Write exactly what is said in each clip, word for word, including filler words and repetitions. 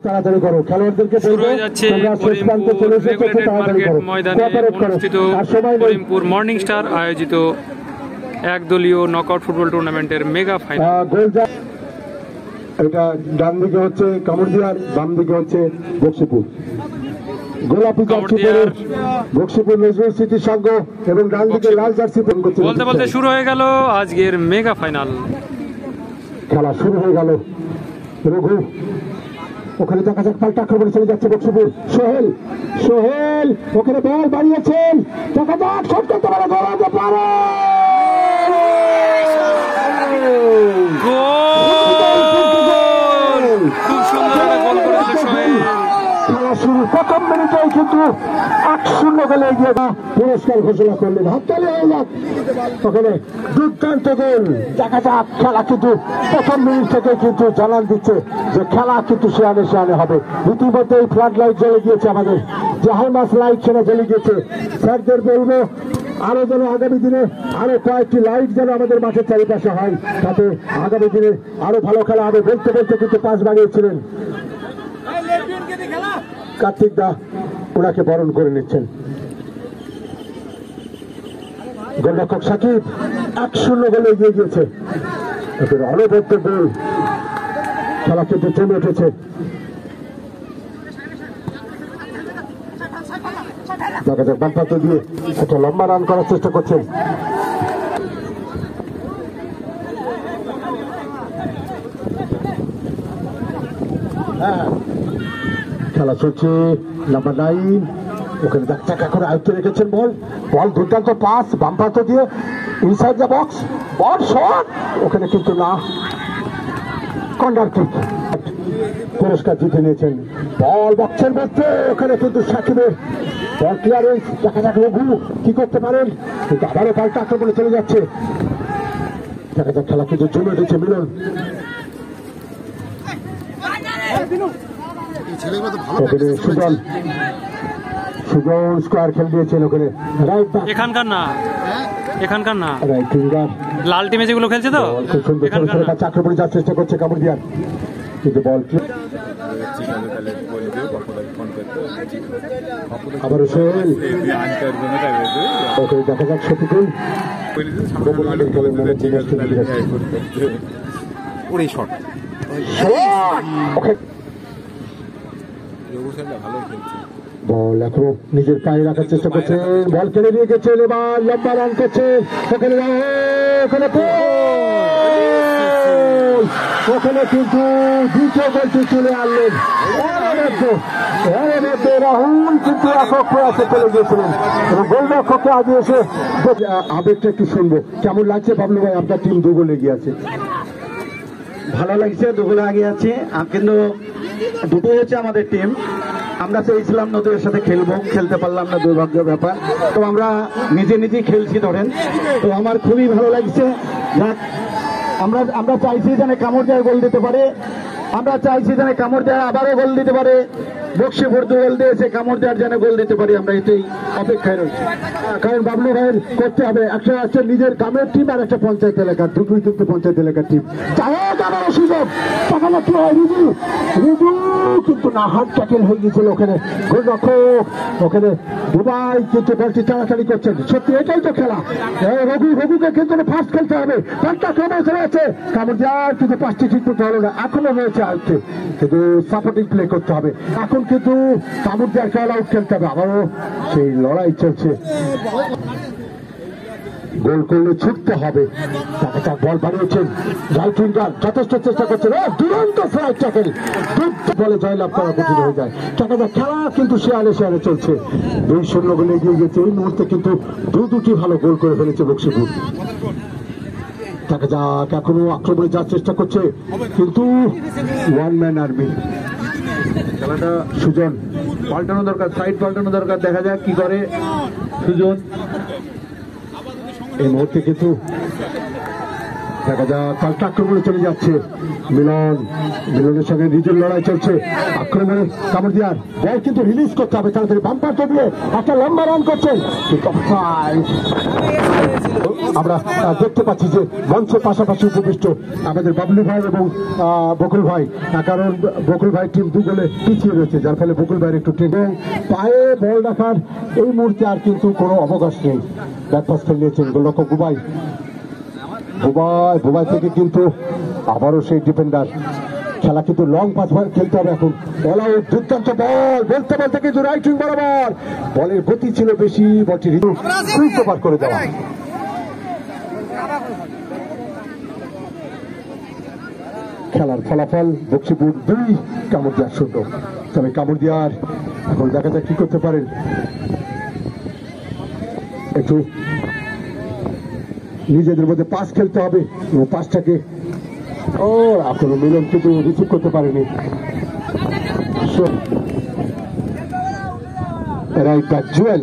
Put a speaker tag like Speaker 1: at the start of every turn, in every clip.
Speaker 1: তাড়াতাড়ি করো, খেলোয়াড়দেরকে বলবো তোমরা শেষ প্রান্তে চলে এসেছো, তাড়াতাড়ি করো, কোঅপারেট করো। আর সময় নেই।
Speaker 2: করিমপুর মর্নিং স্টার আয়োজিত একদলীয় নকআউট ফুটবল টুর্নামেন্টের মেগা ফাইনাল।
Speaker 1: এটা ডান দিকে হচ্ছে কামড়দিয়ার, বাম দিকে হচ্ছে বক্সিপুর। গোলাপি জার্সি পরে বক্সিপুর নজরুল স্মৃতি সংঘ এবং ডান দিকে লাল জার্সি পরে
Speaker 2: বলতে বলতে শুরু হয়ে গেল আজকের মেগা ফাইনাল।
Speaker 1: খেলা শুরু হয়ে গেল। রঘু ওখানে দেখা যাক, পাল্টা আক্রমণে চলে যাচ্ছে বক্সিপুর। সোহেল সোহেল ওখানে বল বাড়িয়েছেন, দেখা যাক শট করতে পারে, গোল হতে পারে।
Speaker 2: খুব সুন্দর গোল করেছে সোহেল।
Speaker 1: খেলা শুরু প্রথম মিনিটেই কিন্তু এক শূন্য গোলে এগিয়ে পুরস্কার ঘোষণা করলেন। হাততালি হয়ে যাক, ওখানে দুর্দান্ত গোল। দেখা যাক খেলা কিন্তু প্রথম মিনিট থেকে কিন্তু জানান দিচ্ছে যে খেলা কিন্তু শেয়ানে শেয়ানে হবে। ইতিমধ্যে এই ফ্লাড লাইট জ্বলে গিয়েছে, আমাদের যে হাইমাস লাইট সেটা জ্বলে গিয়েছে। স্যারদের বলবো আরো যেন আগামী দিনে আরো কয়েকটি লাইট যেন আমাদের মাঠের চারিপাশে হয়, তাতে আগামী দিনে আরো ভালো খেলা হবে। বলতে বলতে কিন্তু পাস বাড়িয়েছিলেন কার্তিক দা, ওনাকে বরণ করে নিচ্ছেন। গোলরক্ষক সাকিব এক শূন্য গোলে এগিয়ে গিয়েছে। অনবদ্য গোল, খেলা কিন্তু জমে উঠেছে। দেখা যাক বামপাত দিয়ে একটা লম্বা রান করার চেষ্টা করছেন। হ্যাঁ, খেলা চলছে। নাম্বার নাইন ওখানে দেখা করে আয়ত্তে রেখেছেন বল। বল দুর্দান্ত পাস বাম প্রান্ত দিয়ে inside the box, ball shot ওখানে কিন্তু না, কর্নার কিক। পুরস্কার জিতে নিয়েছেন। বল বক্সের মধ্যে, ওখানে কিন্তু সাকিবের বল ক্লিয়ারেন্স। দেখা যাক রঘু কি করতে পারেন, কিন্তু আবারও পাল্টা আক্রমণে চলে যাচ্ছে। দেখা যাক খেলা কিন্তু জমে উঠেছে। মিলন সুজন সুজন স্কোয়ার খেল দিয়েছেন ওখানে।
Speaker 2: এখানকার না, এখানকার না,
Speaker 1: রাইট উইঙ্গার
Speaker 2: লাল টিমে যেগুলো খেলছে তো
Speaker 1: খুব সুন্দর আক্রমণে যাওয়ার চেষ্টা করছে কামড়দিয়ার, কিন্তু বল আবারও সোহেল। ওকে দেখা যাক শফিকুল বল এখনো নিজের পায়ে রাখার চেষ্টা করছেন, বল কেড়ে নিয়ে গেছেন, এবার লম্বা রান করছে। ওখানে ওখানে ওখানে কিন্তু দ্বিতীয় গোলটি চলে আনলেন। রাহুল কিন্তু একক প্রয়াসে চলে গিয়েছিলেন, গোলরক্ষককে আগে এসে আবেগটা একটু শুনবো। কেমন লাগছে বাবলু ভাই, আপনার টিম দু গোল এগিয়ে আছে?
Speaker 3: ভালো লাগছে, দু গোল এগিয়ে আছে, কিন্তু দুটো হচ্ছে আমাদের টিম। আমরা চেয়েছিলাম নদীর সাথে খেলবো, খেলতে পারলাম না, দুর্ভাগ্যের ব্যাপার। তো আমরা নিজে নিজেই খেলছি ধরেন, তো আমার খুবই ভালো লাগছে। যাক, আমরা আমরা চাইছি যেন কামড়দিয়ার গোল দিতে পারে, আমরা চাইছি যেন কামড়দিয়ার আবারও গোল দিতে পারে। বক্সিপুর দু গোল দিয়েছে, কামড়দিয়ার যেন গোল দিতে পারি, আমরা এটাই অপেক্ষায় রয়েছি।
Speaker 1: কারণ বাবলু ভাইয়ের করতে হবে, একটা হচ্ছে নিজের গ্রামের টিম আর একটা পঞ্চায়েত এলাকার, দুটোই কিন্তু পঞ্চায়েত এলাকার টিম। আবারও সুযোগ, কিন্তু না, হাত ট্যাকেল হয়ে গিয়েছিল ওখানে। গোলরক্ষক ওখানে দুবাই কিন্তু বলটি টানাটানি করছেন। সত্যি এটাই তো খেলা। রঘু রঘুকে কিন্তু ফার্স্ট খেলতে হবে, পাঁচটা ক্রমে চলে আছে। কামড়দিয়ার কিন্তু পাঁচটি ঠিক করতে হলো না, এখনো রয়েছে আয়ত্তে, কিন্তু সাপোর্টিং প্লে করতে হবে। এখন কিন্তু কামড়দিয়ার খেলা আউট খেলতে হবে, আবারও সেই লড়াই চলছে। গোল করলে ছুটতে হবে। বল বানিয়েছেন রাইট উইঙ্গার, যথেষ্ট চেষ্টা করছেন, দুরন্ত ফ্লাইট ট্যাকেল, বলে জয়লাভ করা কঠিন হয়ে যায়। টাকা খেলা কিন্তু শেয়ারে শেয়ারে চলছে, দুই শূন্য গোলে এগিয়ে গেছে। এই মুহূর্তে কিন্তু দু দুটি ভালো গোল করে ফেলেছে বক্সিপুর। দেখা যাক, এখনো আক্রমণে যাওয়ার চেষ্টা করছে, কিন্তু ওয়ান ম্যান আর্মি।
Speaker 3: খেলাটা সুজন পাল্টানো দরকার, সাইড পাল্টানো দরকার, দেখা যাক কি করে সুজন।
Speaker 1: এই মুহূর্তে কিন্তু দেখা যাক পাল্টা আক্রমণে চলে যাচ্ছে, মিলন মিলনের সঙ্গে নিজের লড়াই চলছে আক্রমণে কামড় দেওয়ার বল কিন্তু রিলিজ করতে হবে তাড়াতাড়ি বাম্পার তো দিয়ে একটা লম্বা রান করছেন আমরা দেখতে পাচ্ছি যে মঞ্চের পাশাপাশি উপবিষ্ট আমাদের বাবলু ভাই এবং বকুল ভাই কারণ বকুল ভাই টিম দু গোলে পিছিয়ে রয়েছে যার ফলে বকুল ভাইয়ের একটু টিম পায়ে বল রাখার এই মুহূর্তে আর কিন্তু কোনো অবকাশ নেই ব্যাকপাস খেলিয়েছেন গোলরক্ষক বুবাই বুবাই বুবাই থেকে কিন্তু আবারও সেই ডিফেন্ডার খেলা কিন্তু লং পাস খেলতে হবে এখন অল আউট দুর্দান্ত বল বলতে বলতে কিন্তু রাইট উইং বরাবর বলের গতি ছিল বেশি বলটি সুইপ ওভার করে দেওয়া খেলার ফলাফল বক্সিপুর দুই কামড়দিয়ার শূন্য তবে কামড়দিয়ার এখন দেখা যাক কি করতে পারেন একটু নিজেদের মধ্যে পাস খেলতে হবে এবং পাসটাকে ও এখনো মিলন কিন্তু রিসিভ করতে পারেনি রাইট ব্যাক জুয়েল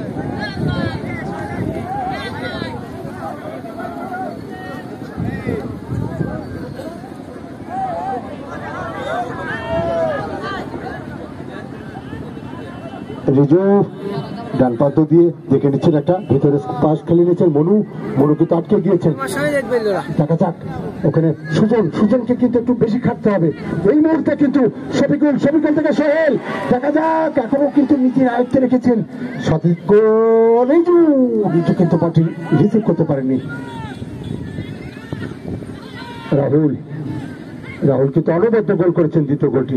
Speaker 1: রিজু ডান পাত দিয়ে দেখে নিচ্ছেন একটা ভিতরে পাস খেলে নিয়েছেন মনু মনু কিন্তু আটকে গিয়েছেন দেখা যাক ওখানে সুজন সুজনকে কিন্তু একটু বেশি খাটতে হবে এই মুহূর্তে কিন্তু শফিকুল শফিকুল থেকে সোহেল দেখা যাক এখনো কিন্তু নিজের আয়ত্তে রেখেছেন সঠিক রিজু রিজু কিন্তু পার্টি রিসিভ করতে পারেনি রাহুল রাহুল কিন্তু অনবদ্য গোল করেছেন দ্বিতীয় গোলটি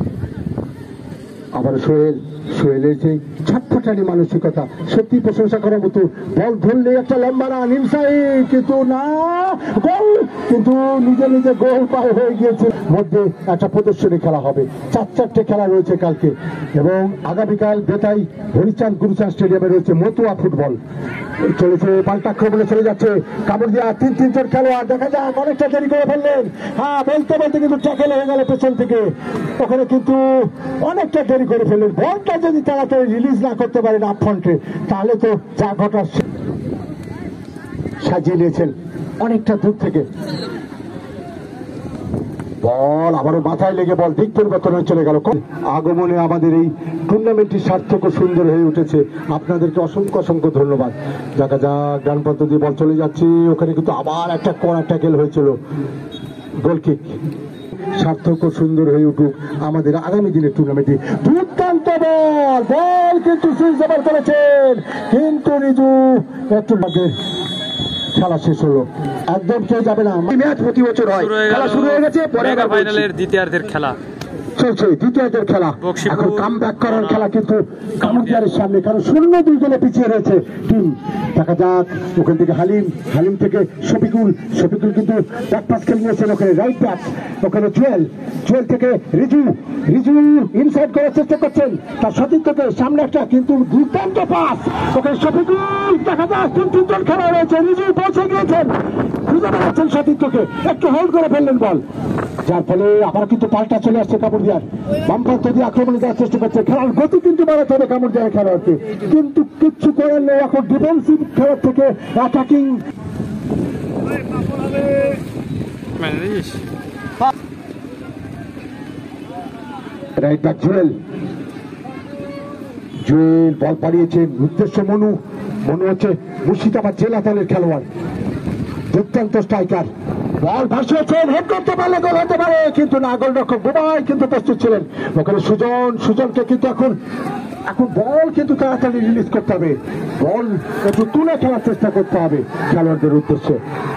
Speaker 1: আবার সোহেল সোহেলের যে ছটফটানি মানসিকতা সত্যি প্রশংসা করার মতো বল ধরলে একটা লম্বা রান ইনসাইড কিন্তু না গোল কিন্তু নিজে নিজে গোল পায় হয়ে গিয়েছে মধ্যে একটা প্রদর্শনী খেলা হবে চার চারটে খেলা রয়েছে কালকে এবং আগামীকাল বেতাই হরিচাঁদ গুরুচাঁদ স্টেডিয়ামে রয়েছে মতুয়া ফুটবল চলেছে পাল্টা আক্রমণে চলে যাচ্ছে কামড় দেওয়া তিন তিনজন খেলোয়াড় দেখা যাক অনেকটা দেরি করে ফেললেন হ্যাঁ বলতে বলতে কিন্তু ট্যাকেল হয়ে গেল পেছন থেকে ওখানে কিন্তু অনেকটা দেরি করে ফেললেন বলটা যদি তাড়াতাড়ি রিলিজ না করতে পারেন আপ ফ্রন্টে তাহলে তো যা ঘটার সাজিয়ে নিয়েছেন অনেকটা দূর থেকে বল আবারও মাথায় লেগে বল দিক পরিবর্তন হয়ে চলে গেল আগমনে আমাদের এই টুর্নামেন্টটি সার্থক ও সুন্দর হয়ে উঠেছে আপনাদেরকে অসংখ্য অসংখ্য ধন্যবাদ দেখা যাক ডান প্রান্ত দিয়ে বল চলে যাচ্ছে ওখানে কিন্তু আবার একটা কড়া ট্যাকেল হয়েছিল গোলকিক সার্থক ও সুন্দর হয়ে উঠুক আমাদের আগামী দিনের টুর্নামেন্টে দুর্দান্ত বল বল কিন্তু সুইচ ওভার করেছেন কিন্তু রিজু একটু খেলা শেষ হলো একদম কেউ যাবে না ম্যাচ প্রতি বছর হয় খেলা শুরু হয়ে গেছে পরে
Speaker 2: ফাইনালের দ্বিতীয়ার্ধের খেলা
Speaker 1: চলছে দ্বিতীয়ার্ধের খেলা এখন কাম ব্যাক করার খেলা কিন্তু কামড়দিয়ারের সামনে কারণ শূন্য দুই গোলে পিছিয়ে রয়েছে টিম দেখা যাক ওখান থেকে হালিম হালিম থেকে শফিকুল শফিকুল কিন্তু ব্যাক পাস খেলে নিয়েছেন ওখানে রাইট ব্যাক ওখানে জুয়েল জুয়েল থেকে রিজু রিজু ইনসাইড করার চেষ্টা করছেন তার সতীর্থ থেকে সামনে একটা কিন্তু দুর্দান্ত পাস ওখানে শফিকুল দেখা যাক তিন তিনজন খেলা রয়েছে রিজু পৌঁছে গিয়েছেন খুঁজে বেড়াচ্ছেন সতীর্থকে একটু হোল্ড করে ফেললেন বল যার ফলে আবার কিন্তু পাল্টা চলে আসছে কামড়দিয়ার বাম প্রান্ত দিয়ে আক্রমণে যাওয়ার চেষ্টা করছে খেলার গতি কিন্তু বাড়াতে হবে কামড়দিয়ার খেলোয়াড়কে কিন্তু কিচ্ছু করার নেই এখন ডিফেন্সিভ খেলার থেকে attacking right back Jewel Jewel ball পাড়িয়েছেন উদ্দেশ্য মনু মনু হচ্ছে মুর্শিদাবাদ জেলা দলের খেলোয়াড় দুর্দান্ত স্ট্রাইকার বল ভাসিয়েছেন হেড করতে পারলে গোল হতে পারে কিন্তু না গোলরক্ষক বুবাই কিন্তু প্রস্তুত ছিলেন ওখানে সুজন সুজনকে কিন্তু এখন এখন বল কিন্তু তাড়াতাড়ি রিলিজ করতে হবে বল একটু তুলে খেলার চেষ্টা করতে হবে খেলোয়াড়দের উদ্দেশ্যে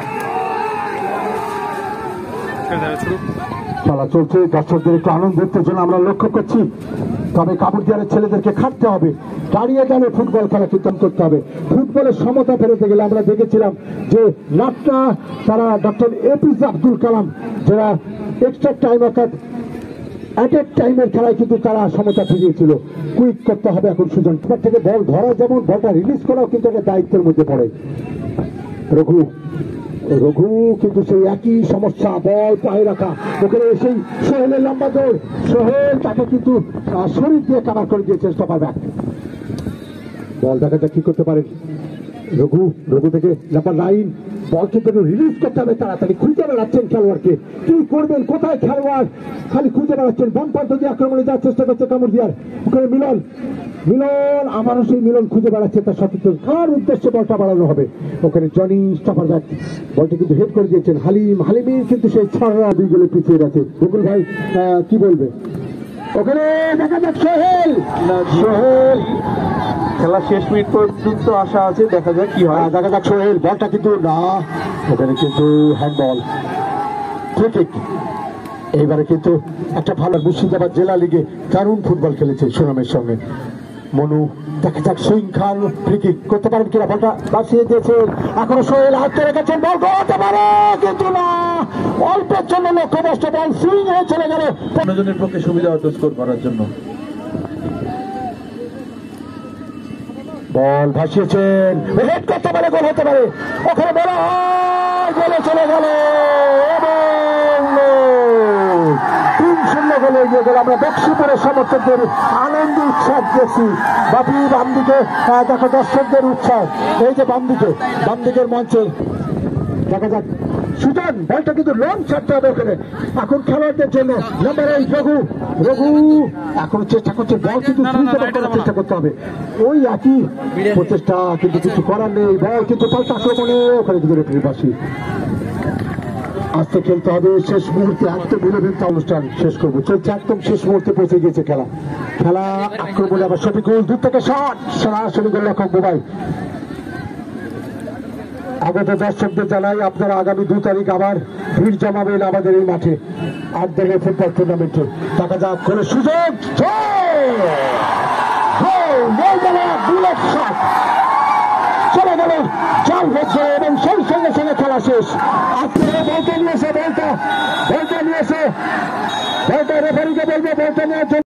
Speaker 1: খেলা চলছে দর্শকদের একটু আনন্দ উত্তেজনা আমরা লক্ষ্য করছি তবে কামড়দিয়ারের ছেলেদেরকে খাটতে হবে দাঁড়িয়ে দাঁড়িয়ে ফুটবল খেলা কীর্তন করতে হবে ফুটবলের সমতা ফেরতে গেলে আমরা দেখেছিলাম যে নাটটা তারা ডক্টর এপিজে আব্দুল কালাম যারা এক্সট্রা টাইম অর্থাৎ এক এক টাইমের খেলায় কিন্তু তারা সমতা ফিরিয়েছিল কুইক করতে হবে এখন সুজন থেকে বল ধরা যেমন বলটা রিলিজ করাও কিন্তু একটা দায়িত্বের মধ্যে পড়ে রঘু রঘু কিন্তু সেই একই সমস্যা বল পায়ে রাখা ওখানে সেই সোহেলের লম্বা দৌড় সোহেল তাকে কিন্তু শরীর দিয়ে কাভার করে দিয়েছে স্টপার ব্যাক বল দেখা যাক কি করতে পারেন রঘু রঘু থেকে নাম্বার নাইন বল কিন্তু রিলিজ করতে হবে তাড়াতাড়ি। খুঁজে বেড়াচ্ছেন খেলোয়াড়কে, কি করবেন, কোথায় খেলোয়াড়, খালি খুঁজে বেড়াচ্ছেন। বাম প্রান্ত দিয়ে আক্রমণে যাওয়ার চেষ্টা করছে কামড় দিয়ার, ওখানে মিলন মিলন আমারও সেই মিলন খুঁজে বেড়াচ্ছে তার সঠিক কার উদ্দেশ্যে বলটা বাড়ানো হবে। ওখানে জনি স্টপার ব্যাক বলটি কিন্তু হেড করে দিয়েছেন হালিম, হালিমের কিন্তু সেই ছড়া দুই গোলে পিছিয়ে গেছে। বকুল ভাই কি বলবে? ওখানে দেখা যাক সোহেল, সোহেল
Speaker 3: খেলা শেষ মিনিট পর্যন্ত আশা আছে, দেখা যাক কি হয়।
Speaker 1: দেখা যাক সোহেল, বলটা কিন্তু না, ওখানে কিন্তু হ্যান্ডবল ঠিক। এইবারে কিন্তু একটা ভালো মুর্শিদাবাদ জেলা লিগে দারুণ ফুটবল খেলেছে সুনামের সঙ্গে মনু। দেখা যাক সুইং খান ফ্রি কিক করতে পারেন কিনা, বলটা বাঁচিয়ে দিয়েছে। এখনো সোহেল হাত ধরে গেছেন, বল করতে পারে কিন্তু না, অল্পের জন্য লক্ষ্য নষ্ট, বল সুইং হয়ে চলে গেল।
Speaker 3: অন্যজনের পক্ষে সুবিধা হতো স্কোর করার জন্য।
Speaker 1: বল ভাসিয়েছেন, হেড করতে পারে, গোল হতে পারে। ওখানে বড় গোলে চলে গেল তিন শূন্য গোলে এগিয়ে গেল। আমরা বক্সিপুরের সমর্থকদের আনন্দ উৎসাহ দেখছি। বাপি বাম দিকে দেখো দর্শকদের উৎসাহ, এই যে বাম দিকে বাম দিকের মঞ্চে দেখা যাক সুজন, বলটা কিন্তু লং ছাড়তে হবে ওখানে এখন খেলোয়াড়দের জন্য। নাম্বার এইট রঘু, রঘু এখন চেষ্টা করছে, বল কিন্তু করার চেষ্টা করতে হবে, ওই একই প্রচেষ্টা, কিন্তু কিছু করার নেই। বল কিন্তু পাল্টা আক্রমণে ওখানে কিন্তু রেফারির পাশে। আস্তে খেলতে হবে, শেষ মুহূর্তে একদম বিলবিন্ত অনুষ্ঠান শেষ করবো, চলছে একদম শেষ মুহূর্তে পৌঁছে গিয়েছে খেলা। খেলা আক্রমণে আবার শফিকুল দূর থেকে শট, সরাসরি গোলরক্ষক বোবাই। আগত দর্শকদের জানাই আপনারা আগামী দু তারিখ আবার ভিড় জমাবেন আমাদের এই মাঠে আট দলের ফুটবল টুর্নামেন্টে। দেখা যাক করে সুযোগ, চলে গেল চার বছর এবং সেই সঙ্গে সঙ্গে খেলা শেষ। আজকে বলতে নিয়েছে, বলটা বলটা নিয়েছে, বলটা রেফারিকে বলবে বলটা নেওয়ার জন্য।